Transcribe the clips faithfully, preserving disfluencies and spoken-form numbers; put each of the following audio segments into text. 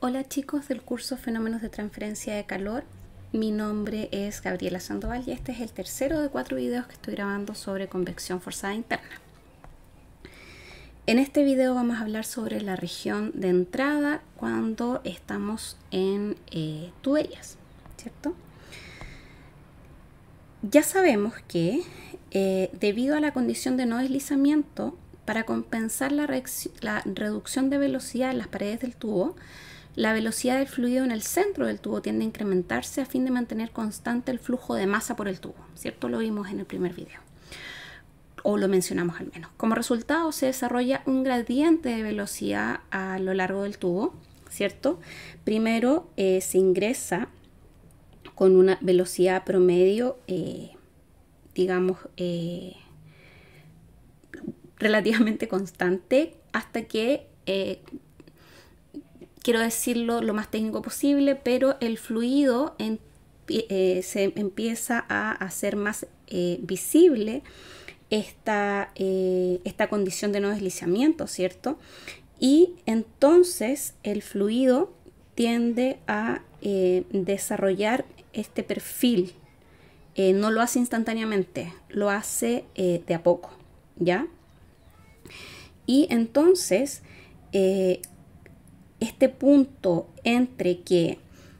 Hola chicos del curso Fenómenos de Transferencia de Calor, mi nombre es Gabriela Sandoval y este es el tercero de cuatro videos que estoy grabando sobre convección forzada interna. En este video vamos a hablar sobre la región de entrada cuando estamos en eh, tuberías, ¿cierto? Ya sabemos que eh, debido a la condición de no deslizamiento, para compensar la, la reducción de velocidad en las paredes del tubo, la velocidad del fluido en el centro del tubo tiende a incrementarse a fin de mantener constante el flujo de masa por el tubo, ¿cierto? Lo vimos en el primer video, o lo mencionamos al menos. Como resultado se desarrolla un gradiente de velocidad a lo largo del tubo, ¿cierto? Primero eh, se ingresa con una velocidad promedio, eh, digamos, eh, relativamente constante hasta que... Eh, quiero decirlo lo más técnico posible, pero el fluido en, eh, se empieza a hacer más eh, visible esta, eh, esta condición de no deslizamiento, ¿cierto? Y entonces el fluido tiende a eh, desarrollar este perfil. Eh, no lo hace instantáneamente, lo hace eh, de a poco, ¿ya? Y entonces... Eh, este punto entre que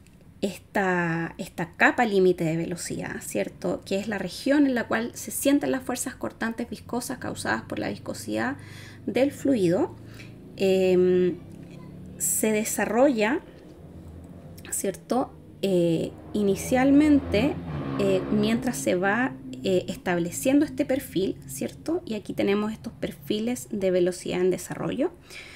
esta, esta capa límite de velocidad, ¿cierto? Que es la región en la cual se sienten las fuerzas cortantes viscosas causadas por la viscosidad del fluido, eh, se desarrolla, ¿cierto? Eh, inicialmente, eh, mientras se va eh, estableciendo este perfil, ¿cierto? Y aquí tenemos estos perfiles de velocidad en desarrollo.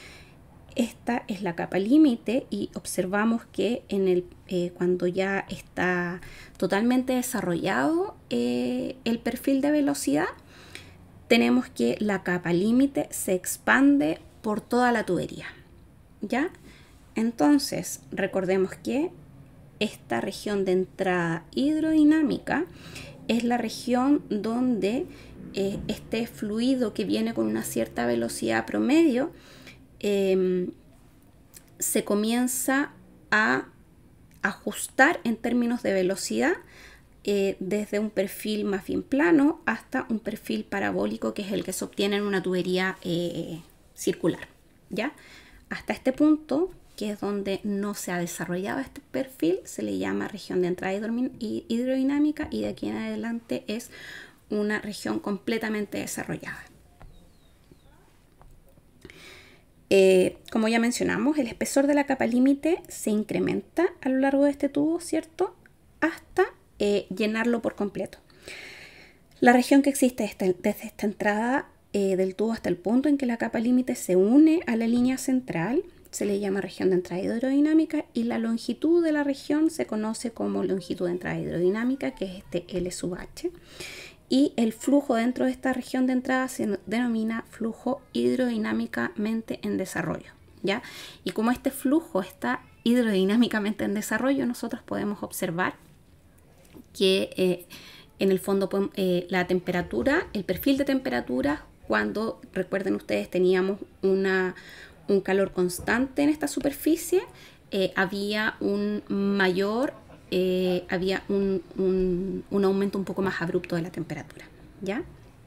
Esta es la capa límite y observamos que en el, eh, cuando ya está totalmente desarrollado eh, el perfil de velocidad, tenemos que la capa límite se expande por toda la tubería, ¿ya? Entonces, recordemos que esta región de entrada hidrodinámica es la región donde eh, este fluido que viene con una cierta velocidad promedio Eh, se comienza a ajustar en términos de velocidad eh, desde un perfil más bien plano hasta un perfil parabólico, que es el que se obtiene en una tubería eh, circular, ¿ya? Hasta este punto, que es donde no se ha desarrollado este perfil, se le llama región de entrada hidrodinámica, y de aquí en adelante es una región completamente desarrollada. Eh, como ya mencionamos, el espesor de la capa límite se incrementa a lo largo de este tubo, ¿cierto? Hasta eh, llenarlo por completo. La región que existe desde, desde esta entrada eh, del tubo hasta el punto en que la capa límite se une a la línea central se le llama región de entrada hidrodinámica, y la longitud de la región se conoce como longitud de entrada hidrodinámica, que es este L sub H. Y el flujo dentro de esta región de entrada se denomina flujo hidrodinámicamente en desarrollo, ¿ya? Y como este flujo está hidrodinámicamente en desarrollo, nosotros podemos observar que eh, en el fondo eh, la temperatura, el perfil de temperatura, cuando, recuerden ustedes, teníamos una, un calor constante en esta superficie, eh, había un mayor Eh, había un, un, un aumento un poco más abrupto de la temperatura, ¿ya?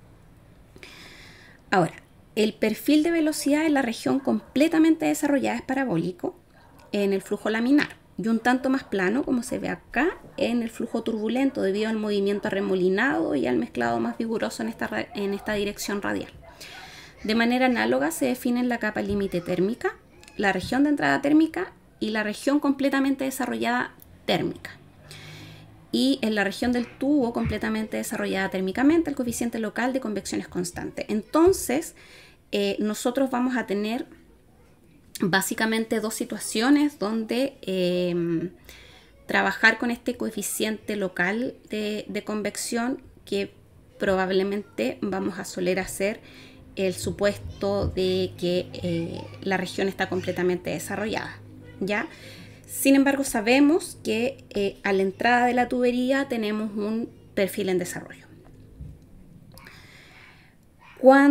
Ahora, el perfil de velocidad en la región completamente desarrollada es parabólico en el flujo laminar y un tanto más plano, como se ve acá, en el flujo turbulento, debido al movimiento arremolinado y al mezclado más vigoroso en esta, en esta dirección radial. De manera análoga se definen la capa límite térmica, la región de entrada térmica y la región completamente desarrollada térmica. Y en la región del tubo completamente desarrollada térmicamente, el coeficiente local de convección es constante. Entonces, eh, nosotros vamos a tener básicamente dos situaciones donde eh, trabajar con este coeficiente local de, de convección, que probablemente vamos a soler hacer el supuesto de que eh, la región está completamente desarrollada, ¿ya? Sin embargo, sabemos que eh, a la entrada de la tubería tenemos un perfil en desarrollo.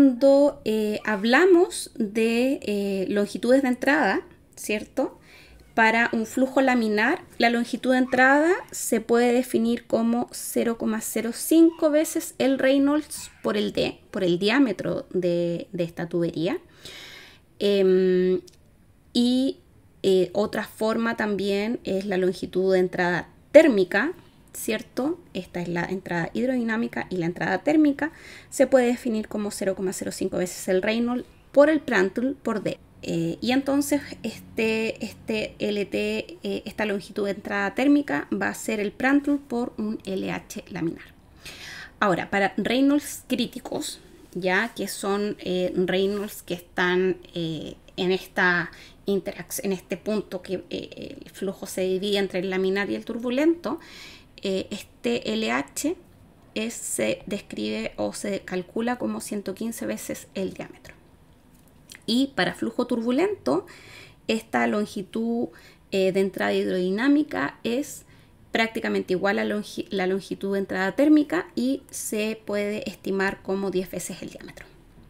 Cuando eh, hablamos de eh, longitudes de entrada, ¿cierto? Para un flujo laminar, la longitud de entrada se puede definir como cero coma cero cinco veces el Reynolds por el, D, por el diámetro de, de esta tubería. Eh, y eh, otra forma también es la longitud de entrada térmica, ¿cierto? Esta es la entrada hidrodinámica y la entrada térmica se puede definir como cero coma cero cinco veces el Reynolds por el Prandtl por D. Eh, y entonces este, este L T, eh, esta longitud de entrada térmica va a ser el Prandtl por un L H laminar. Ahora, para Reynolds críticos, ya que son eh, Reynolds que están eh, en esta interacción, en este punto que eh, el flujo se divide entre el laminar y el turbulento, eh, este L H es, se describe o se calcula como ciento quince veces el diámetro. Y para flujo turbulento, esta longitud eh, de entrada hidrodinámica es prácticamente igual a longi la longitud de entrada térmica y se puede estimar como diez veces el diámetro.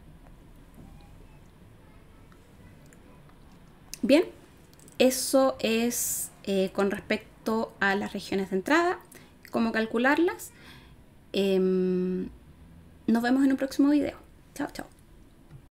Bien, eso es eh, con respecto a las regiones de entrada, cómo calcularlas. Eh, nos vemos en un próximo video. Chao, chao.